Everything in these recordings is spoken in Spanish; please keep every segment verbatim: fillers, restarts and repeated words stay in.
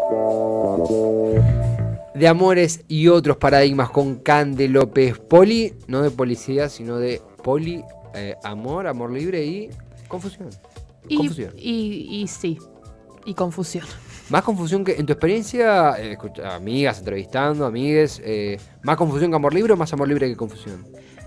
De amores y otros paradigmas con Cande López. Poli, no de policía, sino de poli, eh, amor, amor libre y confusión. Y, confusión. Y, y sí, y confusión. Más confusión que en tu experiencia, eh, escucha, amigas entrevistando, amigues, eh, más confusión que amor libre o más amor libre que confusión.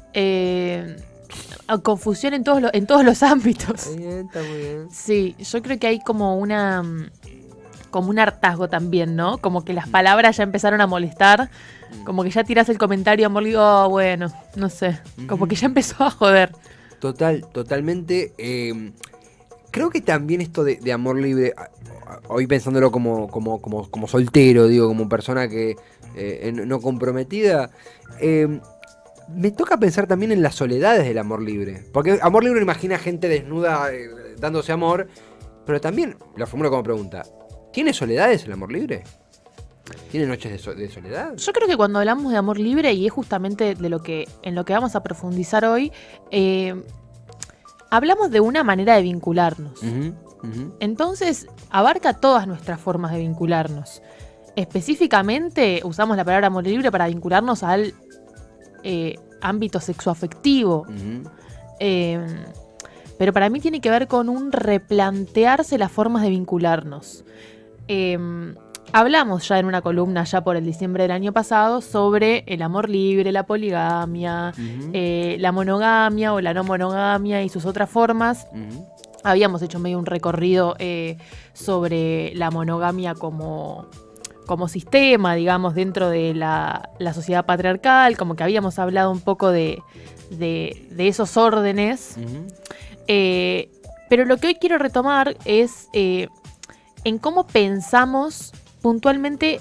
Eh, confusión en todos los, en todos los ámbitos. Está bien, está muy bien. Sí, yo creo que hay como una como un hartazgo también, ¿no? Como que las palabras ya empezaron a molestar, como que ya tiras el comentario amor libre, oh, bueno, no sé, como que ya empezó a joder. Total, totalmente. Eh, creo que también esto de, de amor libre, hoy pensándolo como, como, como, como soltero, digo, como persona que eh, no comprometida, eh, me toca pensar también en las soledades del amor libre. Porque amor libre imagina gente desnuda eh, dándose amor, pero también, lo formulo como pregunta, ¿tiene soledades el amor libre? ¿Tiene noches de, so- de soledad? Yo creo que cuando hablamos de amor libre, y es justamente de lo que en lo que vamos a profundizar hoy, eh, hablamos de una manera de vincularnos. Uh-huh, uh-huh. Entonces, abarca todas nuestras formas de vincularnos. Específicamente, usamos la palabra amor libre para vincularnos al eh, ámbito sexoafectivo. Uh-huh. Eh, pero para mí tiene que ver con un replantearse las formas de vincularnos. Eh, hablamos ya en una columna, ya por el diciembre del año pasado, sobre el amor libre, la poligamia, Uh-huh. eh, la monogamia o la no monogamia y sus otras formas. Uh-huh. Habíamos hecho medio un recorrido eh, sobre la monogamia como, como sistema, digamos, dentro de la, la sociedad patriarcal, como que habíamos hablado un poco de, de, de esos órdenes. Uh-huh. Eh, pero lo que hoy quiero retomar es eh, en cómo pensamos puntualmente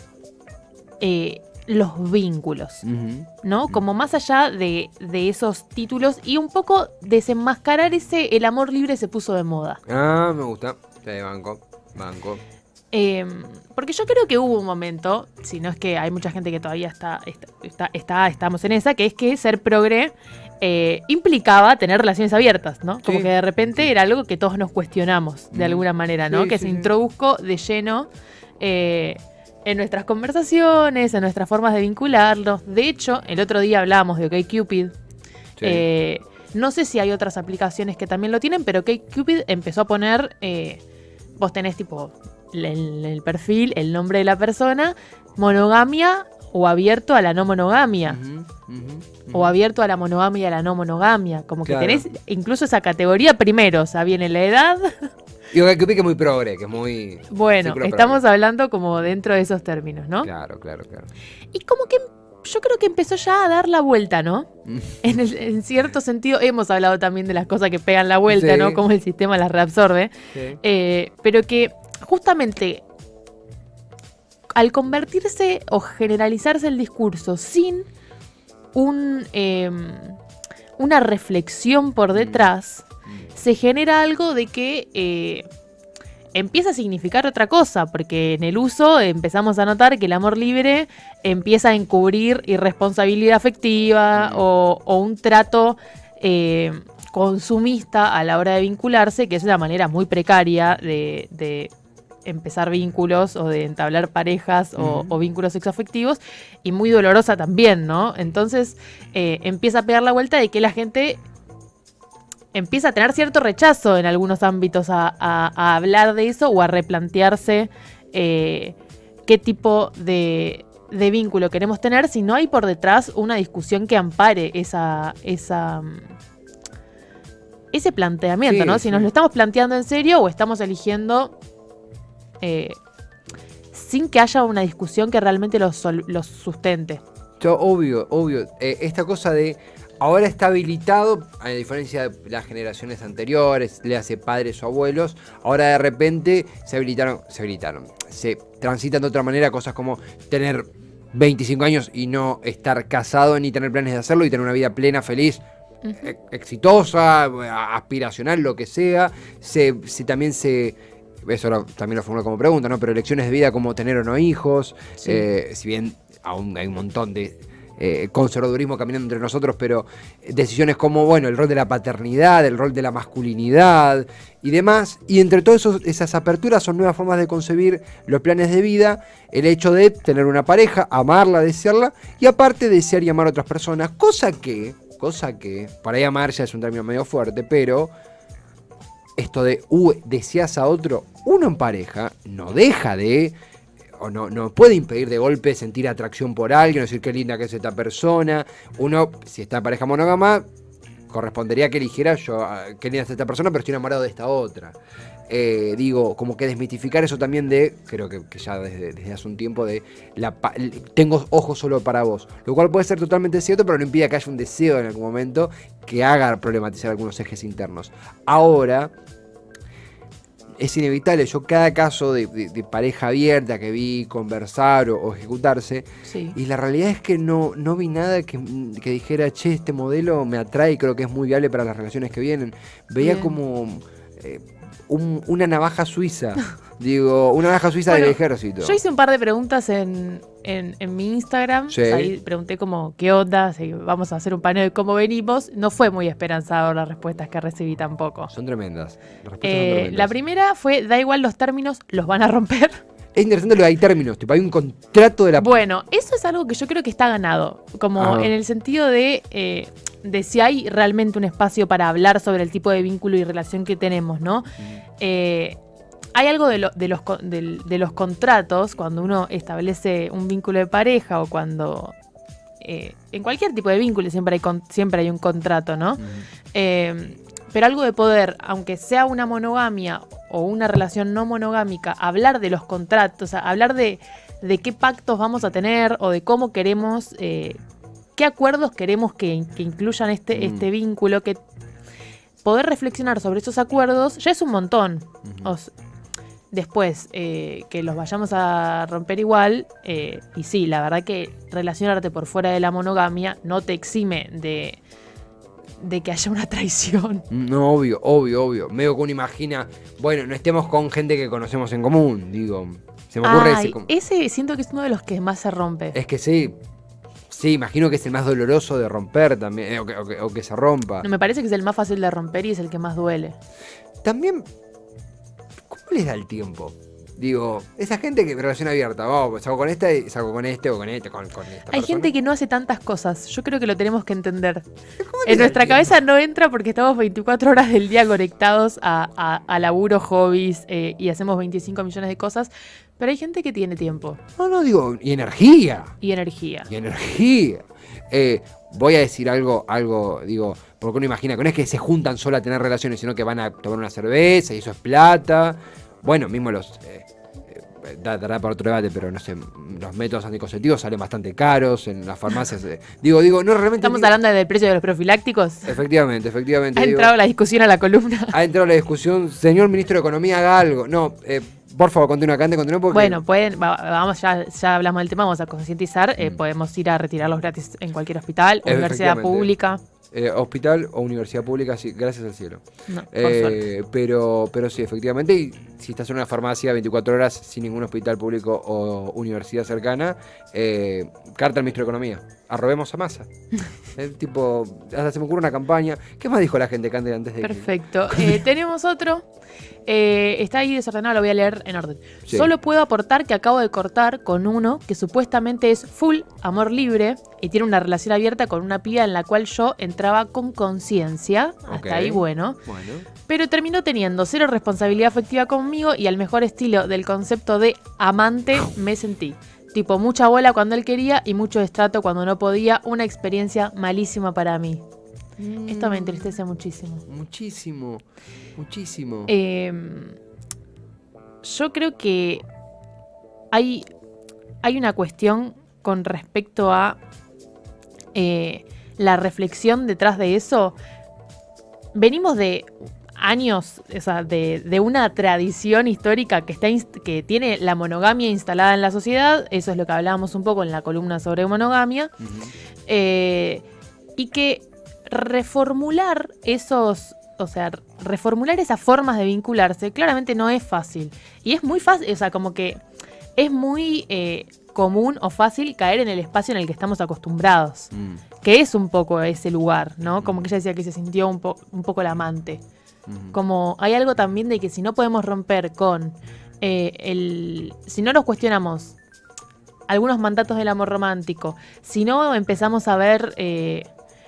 eh, los vínculos, Uh-huh. ¿no? Como más allá de, de esos títulos y un poco desenmascarar ese el amor libre se puso de moda. Ah, me gusta. Sí, banco, banco. Eh, porque yo creo que hubo un momento, si no es que hay mucha gente que todavía está, está, está, está estamos en esa, que es que ser progre eh, implicaba tener relaciones abiertas, ¿no? Como Sí. que de repente era algo que todos nos cuestionamos de Mm. alguna manera, ¿no? Sí, que sí, se sí. introdujo de lleno eh, en nuestras conversaciones, en nuestras formas de vincularnos. De hecho, el otro día hablábamos de OkCupid. Sí. Eh, no sé si hay otras aplicaciones que también lo tienen, pero OkCupid empezó a poner, eh, vos tenés tipo en el perfil, el nombre de la persona, monogamia o abierto a la no monogamia. Uh-huh, uh-huh, O uh-huh. abierto a la monogamia y a la no monogamia. Como que Claro. tenés incluso esa categoría primero. O sea, viene la edad. Y OkCupid que es muy progre, que es muy... Bueno, círculo estamos progre. hablando como dentro de esos términos, ¿no? Claro, claro, claro. Y como que yo creo que empezó ya a dar la vuelta, ¿no? Mm. En, el- en cierto sentido, hemos hablado también de las cosas que pegan la vuelta, Sí. ¿no? Cómo el sistema las reabsorbe. Sí. Eh, pero que justamente al convertirse o generalizarse el discurso sin un, eh, una reflexión por detrás, se genera algo de que eh, empieza a significar otra cosa, porque en el uso empezamos a notar que el amor libre empieza a encubrir irresponsabilidad afectiva Mm. o, o un trato eh, consumista a la hora de vincularse, que es una manera muy precaria de, de empezar vínculos o de entablar parejas o, Ujú. o vínculos sexoafectivos, y muy dolorosa también, ¿no? Entonces eh, empieza a pegar la vuelta de que la gente empieza a tener cierto rechazo en algunos ámbitos a, a- a hablar de eso o a replantearse eh, qué tipo de, de vínculo queremos tener si no hay por detrás una discusión que ampare esa, esa, mm, ese planteamiento, Sí, ¿no? Si sí. nos lo estamos planteando en serio o estamos eligiendo eh, sin que haya una discusión que realmente los, sol- los sustente. Yo, obvio, obvio. Eh, esta cosa de ahora está habilitado, a diferencia de las generaciones anteriores, le hace padres o abuelos, ahora de repente se habilitaron, se habilitaron, se transitan de otra manera cosas como tener veinticinco años y no estar casado ni tener planes de hacerlo y tener una vida plena, feliz, Ujú. e- exitosa, a- aspiracional, lo que sea. Se, se también se... Eso lo- también lo formulo como pregunta, ¿no? Pero elecciones de vida como tener o no hijos, Sí. eh, si bien aún hay un montón de eh, conservadurismo caminando entre nosotros, pero decisiones como, bueno, el rol de la paternidad, el rol de la masculinidad y demás. Y entre todas esas aperturas son nuevas formas de concebir los planes de vida, el hecho de tener una pareja, amarla, desearla, y aparte desear y amar a otras personas, cosa que, cosa que, para ahí amar ya es un término medio fuerte, pero esto de, uh, deseas a otro, uno en pareja no deja de... o no, no puede impedir de golpe sentir atracción por alguien, decir qué linda que es esta persona. Uno, si está en pareja monógama, correspondería que eligiera yo, qué linda es esta persona, pero estoy enamorado de esta otra. Eh, digo, como que desmitificar eso también de, creo que, que ya desde, desde hace un tiempo, de la, tengo ojos solo para vos. Lo cual puede ser totalmente cierto, pero no impide que haya un deseo en algún momento que haga problematizar algunos ejes internos. Ahora... es inevitable, yo cada caso de, de, de pareja abierta que vi conversar o, o ejecutarse, Sí. y la realidad es que no, no vi nada que, que dijera, che, este modelo me atrae y creo que es muy viable para las relaciones que vienen. Veía Bien. como eh, un, una navaja suiza, digo, una navaja suiza Bueno, del ejército. Yo hice un par de preguntas en, en, en mi Instagram. Sí. O sea, ahí pregunté como, ¿qué onda? Si vamos a hacer un panel de cómo venimos. No fue muy esperanzador las respuestas que recibí tampoco. Son tremendas. Las respuestas Eh, son tremendas. la primera fue, da igual los términos, los van a romper. Es interesante lo de hay términos, tipo, hay un contrato de la... Bueno, eso es algo que yo creo que está ganado. Como Ajá. en el sentido de, eh, de si hay realmente un espacio para hablar sobre el tipo de vínculo y relación que tenemos, ¿no? Eh, hay algo de, lo- de, los, co- del- de los contratos, cuando uno establece un vínculo de pareja o cuando... eh, en cualquier tipo de vínculo siempre hay, con- siempre hay un contrato, ¿no? Ujú. Eh, pero algo de poder, aunque sea una monogamia o una relación no monogámica, hablar de los contratos, o sea, hablar de, de qué pactos vamos a tener o de cómo queremos, eh, qué acuerdos queremos que, que incluyan este, Mm. este vínculo, que poder reflexionar sobre esos acuerdos ya es un montón. Ujú. O s- después, eh, que los vayamos a romper igual, eh, y sí, la verdad que relacionarte por fuera de la monogamia no te exime de, de que haya una traición. No, obvio, obvio, obvio. Medio que uno imagina, bueno, no estemos con gente que conocemos en común, digo. Se me ocurre Ay, ese... com- ese siento que es uno de los que más se rompe. Es que sí, sí, imagino que es el más doloroso de romper también, eh, o, que, o que- o que se rompa. No, me parece que es el más fácil de romper y es el que más duele. También, ¿cómo les da el tiempo? Digo, esa gente que relación abierta, oh, pues salgo con esta y salgo con este o con este, con, con esta Hay persona. gente que no hace tantas cosas. Yo creo que lo tenemos que entender. ¿Cómo les En da el nuestra tiempo? cabeza no entra porque estamos veinticuatro horas del día conectados a, a, a laburo, hobbies, eh, y hacemos veinticinco millones de cosas. Pero hay gente que tiene tiempo No, no, digo, y energía. y energía. Y energía. Eh, voy a decir algo, algo, digo, porque uno imagina que no es que se juntan solo a tener relaciones, sino que van a tomar una cerveza y eso es plata. Bueno, mismo los... Eh, eh, da- dará para otro debate, pero no sé, los métodos anticonceptivos salen bastante caros en las farmacias. eh. Digo, digo, no realmente... Estamos digo- hablando del precio de los profilácticos. Efectivamente, efectivamente. Ha digo, entrado la discusión a la columna. ha entrado la discusión, señor ministro de Economía, haga algo. No, eh, por favor, continúa acá, continúa porque... Bueno, pueden, va- vamos, ya, ya hablamos del tema, vamos a concientizar. eh, Mm. podemos ir a retirarlos gratis en cualquier hospital, universidad Efectivamente. pública. eh, hospital o universidad pública, sí, gracias al cielo. No, por suerte. Eh, pero, pero sí, efectivamente, y si estás en una farmacia veinticuatro horas sin ningún hospital público o universidad cercana, eh, carta al ministro de Economía, arrobemos a Massa. Eh, tipo, hasta se me ocurre una campaña. ¿Qué más dijo la gente que antes antes de que- Perfecto. Eh, tenemos otro. Eh, está ahí desordenado, lo voy a leer en orden. Sí. Solo puedo aportar que acabo de cortar con uno que supuestamente es full amor libre y tiene una relación abierta con una piba en la cual yo entraba con conciencia. Ok. Hasta ahí, bueno. Bueno. Pero terminó teniendo cero responsabilidad afectiva conmigo y al mejor estilo del concepto de amante me sentí. Tipo, mucha bola cuando él quería y mucho destrato cuando no podía. Una experiencia malísima para mí. Esto me entristece muchísimo. Muchísimo, muchísimo. Eh, yo creo que hay, hay una cuestión con respecto a eh, la reflexión detrás de eso. Venimos de años, o sea, de, de una tradición histórica que, está inst- que tiene la monogamia instalada en la sociedad. Eso es lo que hablábamos un poco en la columna sobre monogamia. Ujú. Eh, y que reformular esos, o sea, reformular esas formas de vincularse claramente no es fácil. Y es muy fácil, o sea, como que es muy, eh, común o fácil caer en el espacio en el que estamos acostumbrados, Mm. que es un poco ese lugar, ¿no? Como que ella decía que se sintió un, po- un poco la amante. Mm. Como hay algo también de que si no podemos romper con eh, el... Si no nos cuestionamos algunos mandatos del amor romántico, si no empezamos a ver eh,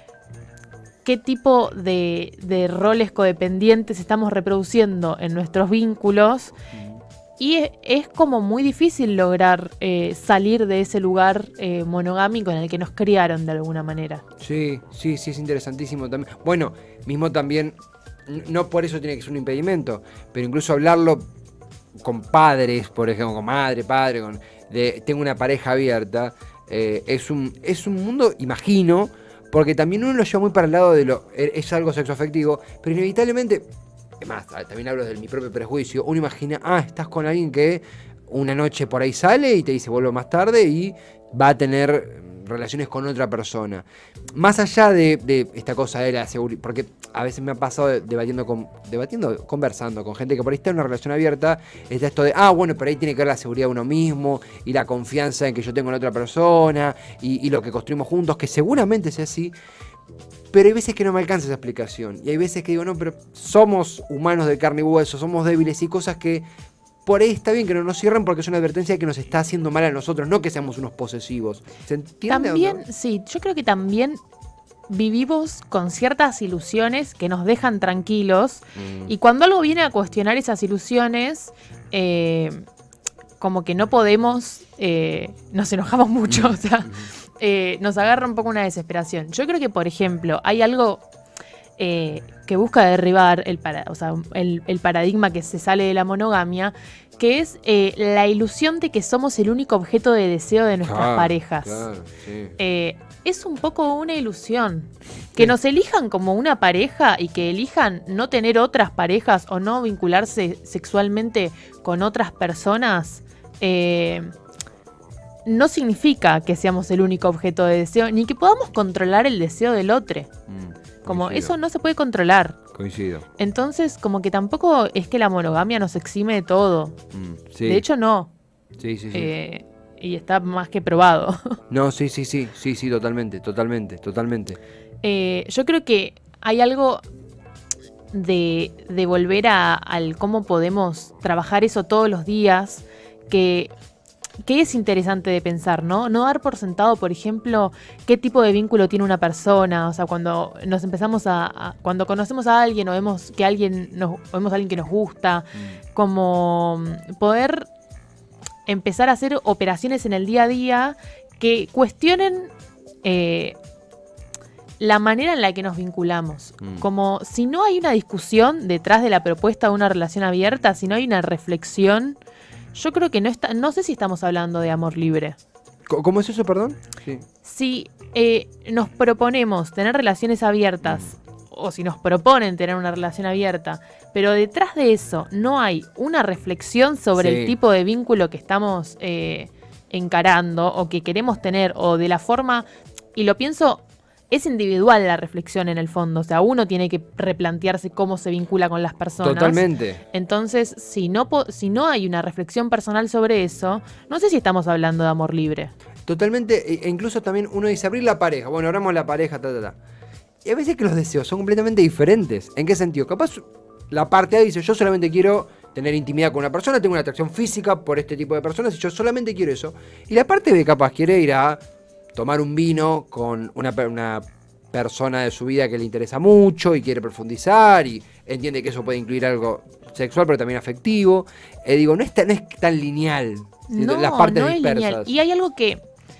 qué tipo de, de roles codependientes estamos reproduciendo en nuestros vínculos, y es, es como muy difícil lograr eh, salir de ese lugar eh, monogámico en el que nos criaron de alguna manera. Sí, sí, sí, es interesantísimo también. Bueno, mismo también, n- no por eso tiene que ser un impedimento, pero incluso hablarlo con padres, por ejemplo, con madre, padre, con de tengo una pareja abierta, eh, es un es un mundo, imagino, porque también uno lo lleva muy para el lado de lo e- es algo sexoafectivo, pero inevitablemente, es más, a- también hablo de mi propio prejuicio, uno imagina, ah, estás con alguien que una noche por ahí sale y te dice vuelvo más tarde y va a tener mm, relaciones con otra persona. Más allá de, de esta cosa de la seguridad, porque a veces me ha pasado de- debatiendo, con, debatiendo, conversando con gente que por ahí está en una relación abierta, está esto de, ah, bueno, pero ahí tiene que ver la seguridad de uno mismo y la confianza en que yo tengo en otra persona y, y lo que construimos juntos, que seguramente sea así. Pero hay veces que no me alcanza esa explicación. Y hay veces que digo, no, pero somos humanos de carne y hueso, somos débiles y cosas que por ahí está bien que no nos cierren porque es una advertencia que nos está haciendo mal a nosotros, no que seamos unos posesivos. ¿Se entiende? También, ¿O no? sí, yo creo que también vivimos con ciertas ilusiones que nos dejan tranquilos, Mm. y cuando algo viene a cuestionar esas ilusiones, eh, como que no podemos, eh, nos enojamos mucho, o sea, eh, nos agarra un poco una desesperación. Yo creo que, por ejemplo, hay algo eh, que busca derribar el, para, o sea, el, el paradigma que se sale de la monogamia, que es eh, la ilusión de que somos el único objeto de deseo de nuestras Claro, parejas. claro, sí. Eh, es un poco una ilusión. Que Sí. nos elijan como una pareja y que elijan no tener otras parejas o no vincularse sexualmente con otras personas, eh, no significa que seamos el único objeto de deseo, ni que podamos controlar el deseo del otro. Mm, Como coincido, eso no se puede controlar. Coincido. Entonces, como que tampoco es que la monogamia nos exime de todo. Mm, sí. De hecho, no. Sí, sí, sí. Eh, y está más que probado. No, sí, sí, sí, sí, sí, totalmente, totalmente, totalmente. Eh, yo creo que hay algo de, de volver a, al cómo podemos trabajar eso todos los días, que, que es interesante de pensar, ¿no? No dar por sentado, por ejemplo, qué tipo de vínculo tiene una persona. O sea, cuando nos empezamos a, a- cuando conocemos a alguien o vemos que alguien nos, o vemos a alguien que nos gusta, como mm, poder empezar a hacer operaciones en el día a día que cuestionen eh, la manera en la que nos vinculamos. Mm. Como si no hay una discusión detrás de la propuesta de una relación abierta, si no hay una reflexión, yo creo que no está, no sé si estamos hablando de amor libre. Co- ¿Cómo es eso, perdón? Sí. Si eh, nos proponemos tener relaciones abiertas, o si nos proponen tener una relación abierta, pero detrás de eso no hay una reflexión sobre Sí. el tipo de vínculo que estamos eh, encarando o que queremos tener, o de la forma, y lo pienso, es individual la reflexión en el fondo, o sea, uno tiene que replantearse cómo se vincula con las personas. Totalmente. Entonces, si no, po- si no hay una reflexión personal sobre eso, no sé si estamos hablando de amor libre. Totalmente, e e incluso también uno dice abrir la pareja, bueno, abramos la pareja, ta, ta, ta. Y a veces que los deseos son completamente diferentes. ¿En qué sentido? Capaz la parte A dice, yo solamente quiero tener intimidad con una persona, tengo una atracción física por este tipo de personas y yo solamente quiero eso. Y la parte B capaz quiere ir a tomar un vino con una, per- una persona de su vida que le interesa mucho y quiere profundizar y entiende que eso puede incluir algo sexual pero también afectivo. Eh, digo, no es tan, no es tan lineal. No, las partes no es dispersas. lineal. Y hay algo que,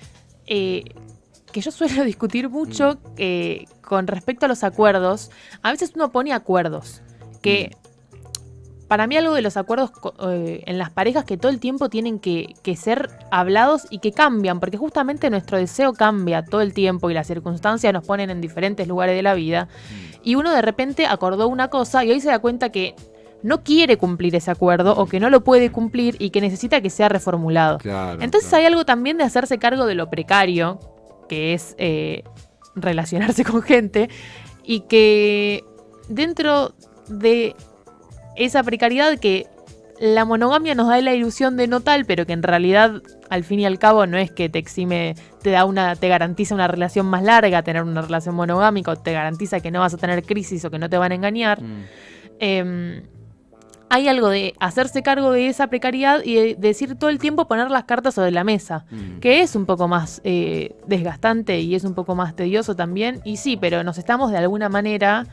eh, que yo suelo discutir mucho eh, con respecto a los acuerdos. A veces uno pone acuerdos que... Para mí algo de los acuerdos co- eh, en las parejas que todo el tiempo tienen que, que ser hablados y que cambian, porque justamente nuestro deseo cambia todo el tiempo y las circunstancias nos ponen en diferentes lugares de la vida. Y uno de repente acordó una cosa y hoy se da cuenta que no quiere cumplir ese acuerdo o que no lo puede cumplir y que necesita que sea reformulado. Claro, Entonces claro. hay algo también de hacerse cargo de lo precario, que es eh, relacionarse con gente, y que dentro de esa precariedad, que la monogamia nos da la ilusión de no tal, pero que en realidad, al fin y al cabo, no es que te exime, te da una, te garantiza una relación más larga, tener una relación monogámica, o te garantiza que no vas a tener crisis o que no te van a engañar. Mm. Eh, hay algo de hacerse cargo de esa precariedad y de decir todo el tiempo, poner las cartas sobre la mesa, mm. que es un poco más eh, desgastante y es un poco más tedioso también. Y sí, pero nos estamos de alguna manera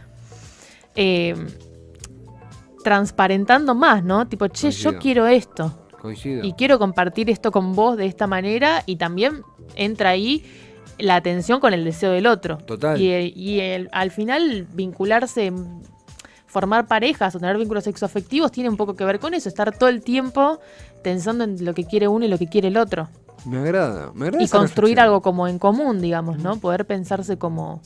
eh, transparentando más, ¿no? Tipo, che, Coincido. Yo quiero esto. Coincido. Y quiero compartir esto con vos de esta manera, y también entra ahí la atención con el deseo del otro. Total. Y, y el, al final vincularse, formar parejas o tener vínculos sexoafectivos tiene un poco que ver con eso, estar todo el tiempo pensando en lo que quiere uno y lo que quiere el otro. Me agrada, me agrada. Y construir reflexión. Algo como en común, digamos, ¿no? Poder pensarse como,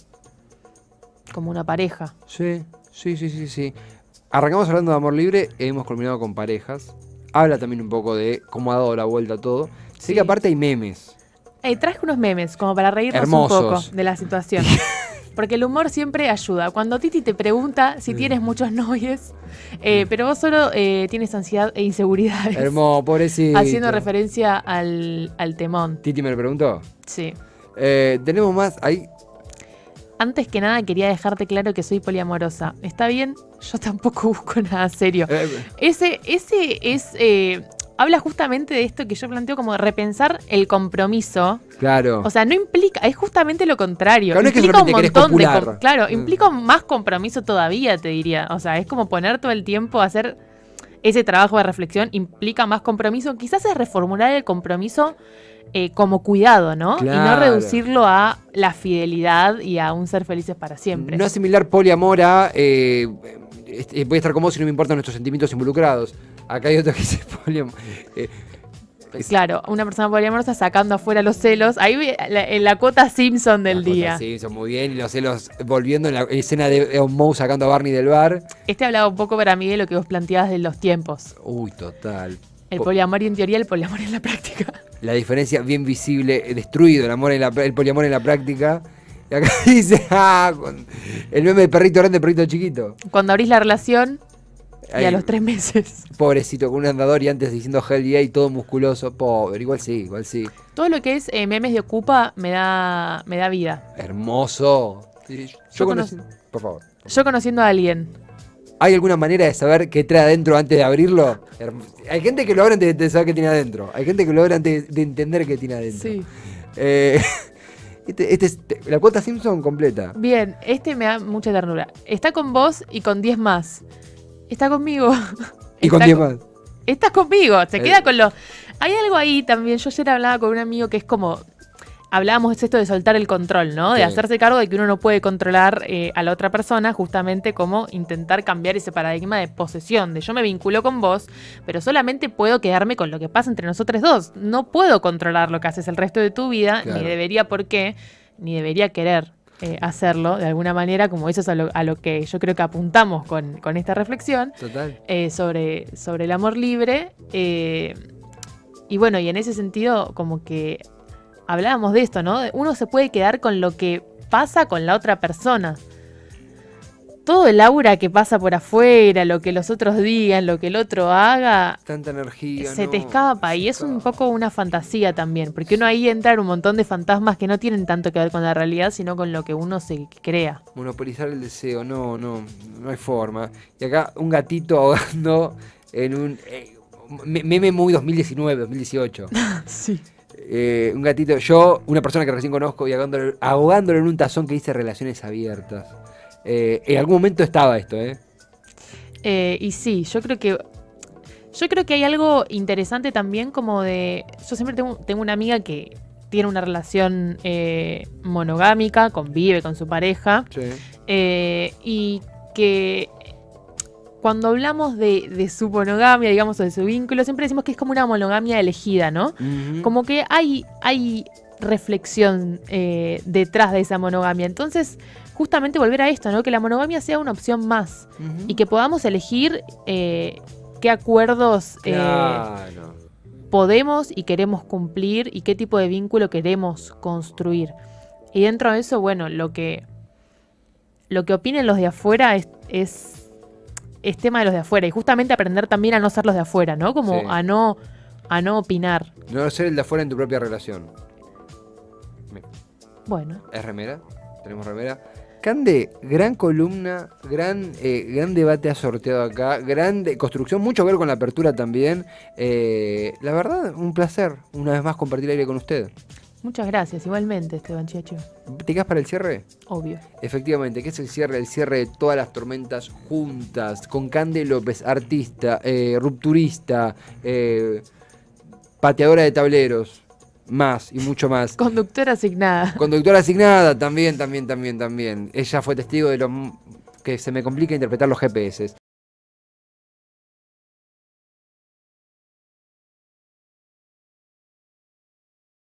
como una pareja. Sí, sí, sí, sí, sí. Arrancamos hablando de amor libre, hemos culminado con parejas. Habla también un poco de cómo ha dado la vuelta a todo. Sé sí. que aparte hay memes. Eh, traje unos memes como para reírnos Hermosos. Un poco de la situación. Porque el humor siempre ayuda. Cuando Titi te pregunta si sí. tienes muchos novios, eh, pero vos solo eh, tienes ansiedad e inseguridades. Hermoso, pobrecito. Haciendo referencia al, al temón. ¿Titi me lo preguntó? Sí. Eh, tenemos más ahí. Antes que nada quería dejarte claro que soy poliamorosa. ¿Está bien? Yo tampoco busco nada serio. Eh, ese, ese es... Eh, habla justamente de esto que yo planteo como de repensar el compromiso. Claro. O sea, no implica, es justamente lo contrario. Claro, implica no es que un montón de com- claro, mm. implica más compromiso todavía, te diría. O sea, es como poner todo el tiempo a hacer ese trabajo de reflexión, implica más compromiso. Quizás es reformular el compromiso eh, como cuidado, ¿no? Claro. Y no reducirlo a la fidelidad y a un ser felices para siempre. No asimilar poliamor a eh, voy a estar con vos y no me importan nuestros sentimientos involucrados. Acá hay otro que dice poliamor. Eh, es... Claro, una persona poliamorosa sacando afuera los celos. Ahí la, en la cuota Simpson del la día. Cuota Simpson, muy bien. Y los celos volviendo en la escena de Moe sacando a Barney del bar. Este hablaba un poco para mí de lo que vos planteabas de los tiempos. Uy, total. El poliamor en teoría, el poliamor en la práctica. La diferencia bien visible, destruido el amor en la, el poliamor en la práctica. Y acá dice, ah, con el meme de perrito grande, perrito chiquito. Cuando abrís la relación y Ay, a los tres meses. Pobrecito, con un andador y antes diciendo Hell yeah y todo musculoso. Pobre, igual sí, igual sí. Todo lo que es eh, memes de Ocupa me da, me da vida. Hermoso. Sí, yo yo conocí... Por favor. Yo conociendo a alguien. ¿Hay alguna manera de saber qué trae adentro antes de abrirlo? Hay gente que lo abre antes de saber qué tiene adentro. Hay gente que lo abre antes de entender qué tiene adentro. Sí. Eh... Este, este es la cuota Simpson completa. Bien, este me da mucha ternura. Está con vos y con diez más. Está conmigo. Y Está con diez más. Estás conmigo. Se eh. queda con los... Hay algo ahí también. Yo ayer hablaba con un amigo que es como... Hablábamos de esto de soltar el control, ¿no? De sí. hacerse cargo de que uno no puede controlar eh, a la otra persona, justamente como intentar cambiar ese paradigma de posesión, de yo me vinculo con vos, pero solamente puedo quedarme con lo que pasa entre nosotros dos. No puedo controlar lo que haces el resto de tu vida, claro. ni debería por qué, ni debería querer eh, hacerlo de alguna manera, como eso es a lo, a lo que yo creo que apuntamos con, con esta reflexión. Total. Eh, sobre, sobre el amor libre. Eh, y bueno, y en ese sentido, como que hablábamos de esto, ¿no? Uno se puede quedar con lo que pasa con la otra persona. Todo el aura que pasa por afuera, lo que los otros digan, lo que el otro haga, tanta energía, se no, te escapa. se Y es escapa. un poco una fantasía también, porque uno ahí entra en un montón de fantasmas que no tienen tanto que ver con la realidad, sino con lo que uno se crea. Monopolizar el deseo, no, no, no hay forma. Y acá un gatito ahogando en un eh, meme muy dos mil diecinueve, dos mil dieciocho. Sí. Eh, un gatito, yo, una persona que recién conozco y ahogándolo, ahogándolo en un tazón que dice relaciones abiertas. Eh, en algún momento estaba esto, ¿eh? ¿eh? Y sí, yo creo que yo creo que hay algo interesante también como de... Yo siempre tengo, tengo una amiga que tiene una relación eh, monogámica, convive con su pareja, Sí. eh, y que cuando hablamos de, de su monogamia, digamos, o de su vínculo, siempre decimos que es como una monogamia elegida, ¿no? Uh-huh. Como que hay, hay reflexión eh, detrás de esa monogamia. Entonces, justamente volver a esto, ¿no? Que la monogamia sea una opción más Uh-huh. y que podamos elegir eh, qué acuerdos eh, Claro. podemos y queremos cumplir y qué tipo de vínculo queremos construir. Y dentro de eso, bueno, lo que, lo que opinen los de afuera es... es es tema de los de afuera. Y justamente aprender también a no ser los de afuera, ¿no? Como Sí. a no a no opinar. No ser el de afuera en tu propia relación. Bueno. ¿Es remera? ¿Tenemos remera? Cande, gran columna, gran, eh, gran debate ha sorteado acá, gran de- construcción, mucho que ver con la apertura también. Eh, la verdad, un placer una vez más compartir aire con usted. Muchas gracias, igualmente, Esteban Checho. ¿Te quedas para el cierre? Obvio. Efectivamente, ¿qué es el cierre? El cierre de todas las tormentas juntas, con Cande López, artista, eh, rupturista, eh, pateadora de tableros, más y mucho más. Conductora asignada. Conductora asignada, también, también, también, también. Ella fue testigo de lo m- que se me complica interpretar los G P S.